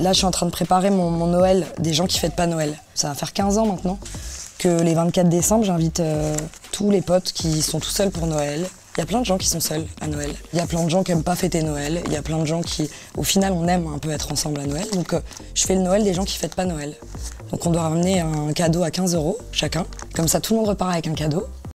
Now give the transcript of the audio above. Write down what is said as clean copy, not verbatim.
Là, je suis en train de préparer mon Noël des gens qui fêtent pas Noël. Ça va faire 15 ans maintenant que les 24 décembre, j'invite tous les potes qui sont tout seuls pour Noël. Il y a plein de gens qui sont seuls à Noël. Il y a plein de gens qui aiment pas fêter Noël. Il y a plein de gens qui, au final, on aime un peu être ensemble à Noël. Donc, je fais le Noël des gens qui fêtent pas Noël. Donc, on doit ramener un cadeau à 15 € chacun. Comme ça, tout le monde repart avec un cadeau.